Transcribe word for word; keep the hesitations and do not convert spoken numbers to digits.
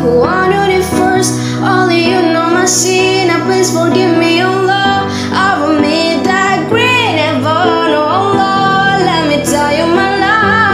who wanted it first. Only you know my secret.